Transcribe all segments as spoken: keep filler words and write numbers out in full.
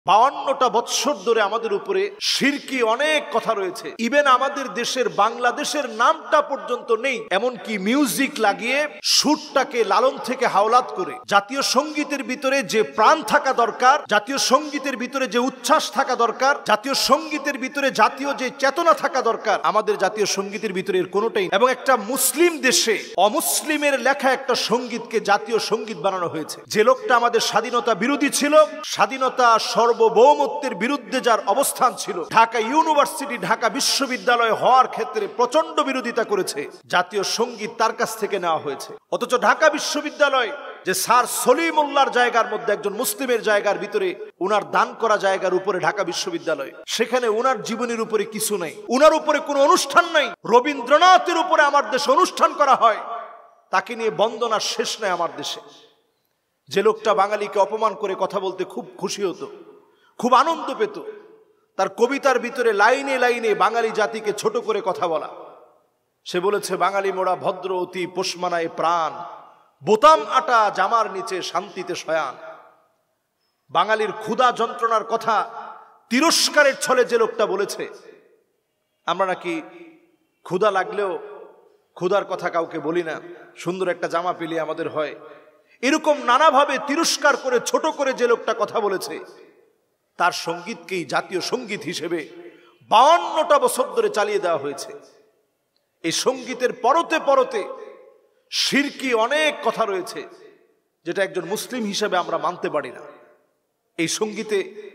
বাউান্নটা বৎসর ধরে আমাদের উপরে শিরকি অনেক কথা রয়েছে। ইভেন আমাদের দেশের বাংলাদেশের নামটা পর্যন্ত নেই। এমনকি মিউজিক লাগিয়ে সুরটাকে লালন থেকে হাওলাত করে জাতীয় সঙ্গীতের ভিতরে যে প্রাণ থাকা দরকার, জাতীয় সঙ্গীতের ভিতরে যে উচ্ছ্বাস থাকা দরকার, জাতীয় সঙ্গীতের ভিতরে জাতীয় যে চেতনা থাকা দরকার, আমাদের জাতীয় সঙ্গীতের ভিতরে এর কোনোটাই। এবং একটা মুসলিম দেশে অমুসলিমের লেখা একটা সঙ্গীতকে জাতীয় সঙ্গীত বানানো হয়েছে। যে লোকটা আমাদের স্বাধীনতা বিরোধী ছিল, স্বাধীনতা সার্বভৌমত্বের বিরুদ্ধে যার অবস্থান ছিল, ঢাকা ইউনিভার্সিটি ঢাকা বিশ্ববিদ্যালয় হওয়ার ক্ষেত্রে প্রচন্ড বিরোধিতা করেছে, জাতীয় সঙ্গীত তার কাছ থেকে নেওয়া হয়েছে। অথচ ঢাকা বিশ্ববিদ্যালয় যে স্যার সলিমুল্লাহর জায়গার মধ্যে একজন মুসলিমের জায়গার ভিতরে উনার দান করা জায়গার উপরে ঢাকা বিশ্ববিদ্যালয়, সেখানে উনার জীবনের উপরে কিছু নাই, উনার উপরে কোনো অনুষ্ঠান নাই। রবীন্দ্রনাথের উপরে আমার দেশে অনুষ্ঠান করা হয়, তাকে নিয়ে বন্দনার শেষ নেই আমার দেশে। যে লোকটা বাঙালিকে অপমান করে কথা বলতে খুব খুশি হতো, খুব আনন্দ পেত, তার কবিতার ভিতরে লাইনে লাইনে বাঙালি জাতিকে ছোট করে কথা বলা। সে বলেছে, বাঙালি মোড়া ভদ্র অতি পোষমানায় প্রাণ, বোতাম আটা জামার নিচে শান্তিতে শয়ান। বাঙালির ক্ষুধা যন্ত্রণার কথা তিরস্কারের ছলে যে লোকটা বলেছে, আমরা নাকি ক্ষুধা লাগলেও ক্ষুধার কথা কাউকে বলি না, সুন্দর একটা জামা পেলে আমাদের হয়, এরকম নানাভাবে তিরস্কার করে ছোট করে যে লোকটা কথা বলেছে, তার সঙ্গীতকেই জাতীয় সঙ্গীত হিসেবে বাউান্নটা বছর ধরে চালিয়ে দেওয়া হয়েছে। এই সঙ্গীতের পরতে পরতে শিরকি অনেক কথা রয়েছে, যেটা একজন মুসলিম হিসেবে আমরা মানতে পারি না। এই সঙ্গীতে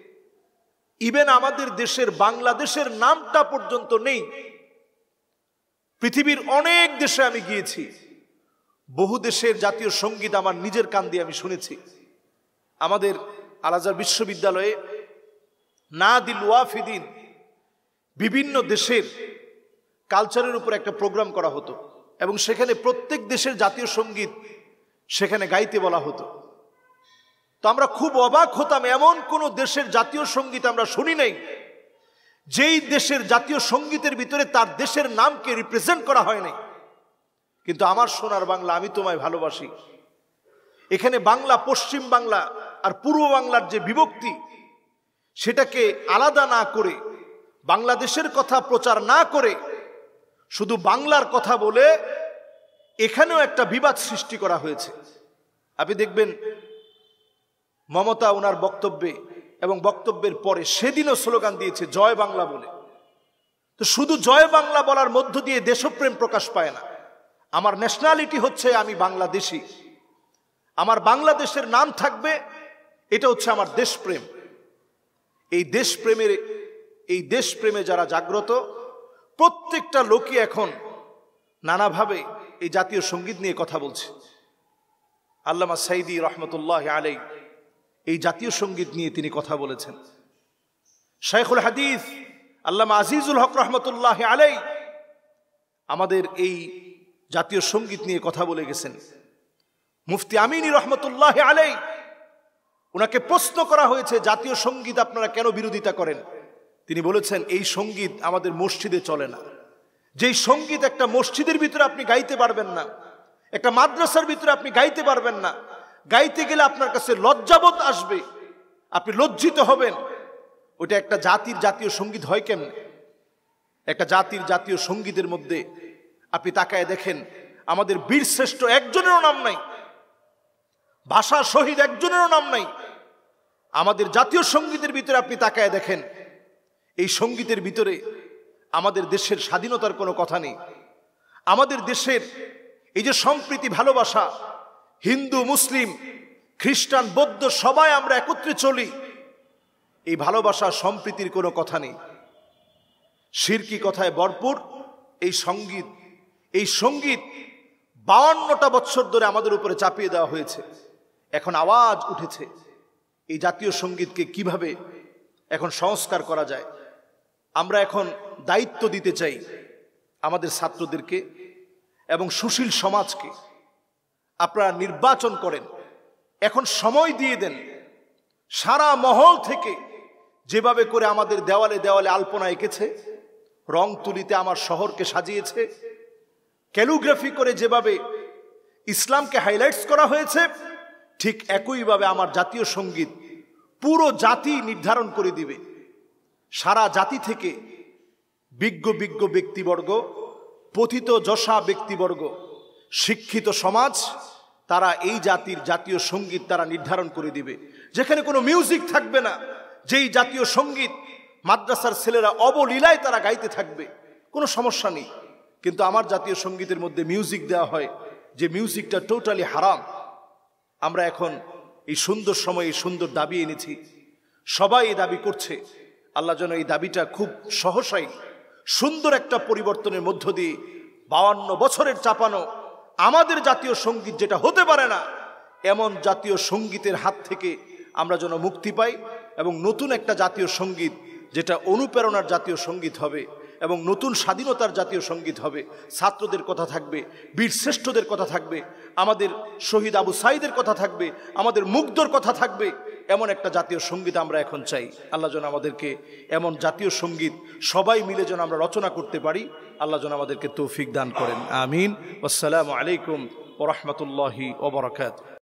ইভেন আমাদের দেশের বাংলাদেশের নামটা পর্যন্ত নেই। পৃথিবীর অনেক দেশে আমি গিয়েছি, বহু দেশের জাতীয় সঙ্গীত আমার নিজের কান দিয়ে আমি শুনেছি। আমাদের আল আজহার বিশ্ববিদ্যালয়ে নাদিল ওয়াফিদিন বিভিন্ন দেশের কালচারের উপর একটা প্রোগ্রাম করা হতো, এবং সেখানে প্রত্যেক দেশের জাতীয় সঙ্গীত সেখানে গাইতে বলা হতো। তো আমরা খুব অবাক হতাম, এমন কোন দেশের জাতীয় সঙ্গীত আমরা শুনি নাই যেই দেশের জাতীয় সঙ্গীতের ভিতরে তার দেশের নামকে রিপ্রেজেন্ট করা হয় নাই। কিন্তু আমার সোনার বাংলা, আমি তোমায় ভালোবাসি, এখানে বাংলা, পশ্চিম বাংলা আর পূর্ব বাংলার যে বিভক্তি, সেটাকে আলাদা না করে, বাংলাদেশের কথা প্রচার না করে, শুধু বাংলার কথা বলে এখানেও একটা বিবাদ সৃষ্টি করা হয়েছে। আপনি দেখবেন মমতা ওনার বক্তব্যে এবং বক্তব্যের পরে সেদিনও স্লোগান দিয়েছে জয় বাংলা বলে। তো শুধু জয় বাংলা বলার মধ্য দিয়ে দেশপ্রেম প্রকাশ পায় না। আমার ন্যাশনালিটি হচ্ছে আমি বাংলাদেশি, আমার বাংলাদেশের নাম থাকবে, এটা হচ্ছে আমার দেশপ্রেম। এই দেশপ্রেমের এই দেশপ্রেমে যারা জাগ্রত, প্রত্যেকটা লোকই এখন নানাভাবে এই জাতীয় সঙ্গীত নিয়ে কথা বলছে। আল্লামা সাইদি রহমতুল্লাহ আলাইহি এই জাতীয় সঙ্গীত নিয়ে তিনি কথা বলেছেন। শাইখুল হাদিস আল্লামা আজিজুল হক রহমতুল্লাহ আলাইহি আমাদের এই জাতীয় সঙ্গীত নিয়ে কথা বলে গেছেন। মুফতি আমিনী রহমতুল্লাহ আলাইহি, ওনাকে প্রশ্ন করা হয়েছে জাতীয় সঙ্গীত আপনারা কেন বিরোধিতা করেন? তিনি বলেছেন, এই সঙ্গীত আমাদের মসজিদে চলে না। যেই সঙ্গীত একটা মসজিদের ভিতরে আপনি গাইতে পারবেন না, একটা মাদ্রাসার ভিতরে আপনি গাইতে পারবেন না, গাইতে গেলে আপনার কাছে লজ্জাবোধ আসবে, আপনি লজ্জিত হবেন, ওইটা একটা জাতির জাতীয় সঙ্গীত হয় কেমনে? একটা জাতির জাতীয় সঙ্গীতের মধ্যে আপনি তাকায় দেখেন, আমাদের বীর শ্রেষ্ঠ একজনেরও নাম নাই, ভাষা শহীদ একজনেরও নাম নাই। আমাদের জাতীয় সঙ্গীতের ভিতরে আপনি তাকায় দেখেন, এই সঙ্গীতের ভিতরে আমাদের দেশের স্বাধীনতার কোনো কথা নেই। আমাদের দেশের এই যে সম্প্রীতি, ভালোবাসা, হিন্দু মুসলিম খ্রিস্টান বৌদ্ধ সবাই আমরা একত্রে চলি, এই ভালোবাসা সম্প্রীতির কোনো কথা নেই। শিরকি কথায় ভরপুর এই সঙ্গীত। এই সঙ্গীত বাউান্নটা বছর ধরে আমাদের উপরে চাপিয়ে দেওয়া হয়েছে। এখন আওয়াজ উঠেছে এই জাতীয় সঙ্গীতকে কিভাবে এখন সংস্কার করা যায়। আমরা এখন দায়িত্ব দিতে চাই আমাদের ছাত্রদেরকে এবং সুশীল সমাজকে। আপনারা নির্বাচন করেন, এখন সময় দিয়ে দেন। সারা মহল থেকে যেভাবে করে আমাদের দেওয়ালে দেওয়ালে আলপনা এঁকেছে, রং তুলিতে আমার শহরকে সাজিয়েছে, ক্যালিগ্রাফি করে যেভাবে ইসলামকে হাইলাইটস করা হয়েছে, ঠিক একইভাবে আমার জাতীয় সঙ্গীত পুরো জাতি নির্ধারণ করে দিবে। সারা জাতি থেকে বিজ্ঞ বিজ্ঞ ব্যক্তিবর্গ, পতিত যশা ব্যক্তিবর্গ, শিক্ষিত সমাজ, তারা এই জাতির জাতীয় সঙ্গীত তারা নির্ধারণ করে দিবে। যেখানে কোনো মিউজিক থাকবে না, যেই জাতীয় সঙ্গীত মাদ্রাসার ছেলেরা অবলীলায় তারা গাইতে থাকবে, কোনো সমস্যা নেই। কিন্তু আমার জাতীয় সঙ্গীতের মধ্যে মিউজিক দেওয়া হয়, যে মিউজিকটা টোটালি হারাম। আমরা এখন এই সুন্দর সময়ে সুন্দর দাবি এনেছি, সবাই এই দাবি করছে। আল্লাহ যেন এই দাবিটা খুব সহসাই সুন্দর একটা পরিবর্তনের মধ্য দিয়ে বাউান্ন বছরের চাপানো আমাদের জাতীয় সঙ্গীত যেটা হতে পারে না, এমন জাতীয় সঙ্গীতের হাত থেকে আমরা যেন মুক্তি পাই, এবং নতুন একটা জাতীয় সঙ্গীত যেটা অনুপ্রেরণার জাতীয় সঙ্গীত হবে, এবং নতুন স্বাধীনতার জাতীয় সঙ্গীত হবে। ছাত্রদের কথা থাকবে, বীর শ্রেষ্ঠদের কথা থাকবে, আমাদের শহীদ আবু সাইদের কথা থাকবে, আমাদের মুগ্ধর কথা থাকবে। এমন একটা জাতীয় সঙ্গীত আমরা এখন চাই। আল্লাহ যেন আমাদেরকে এমন জাতীয় সঙ্গীত সবাই মিলে যেন আমরা রচনা করতে পারি। আল্লাহ যেন আমাদেরকে তৌফিক দান করেন। আমিন। আসসালামু আলাইকুম ওয়া রাহমাতুল্লাহি ওয়া বারাকাতুহু।